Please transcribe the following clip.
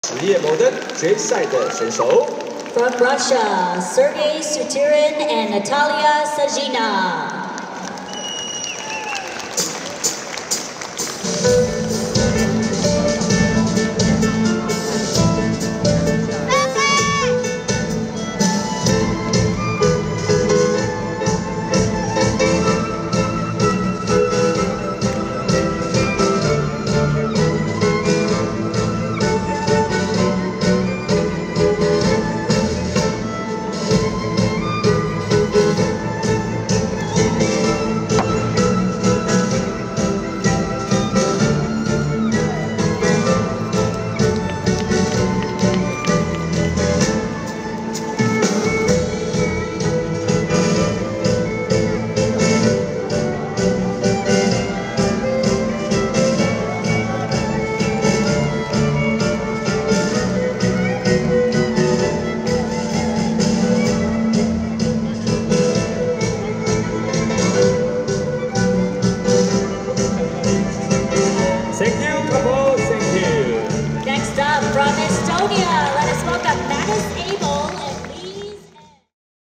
职业摩登决赛的选手。 From Russia, Sergei Suturin and Natalia Sajina. Thank you, couple. Thank you. Next up from Estonia, let us welcome Manis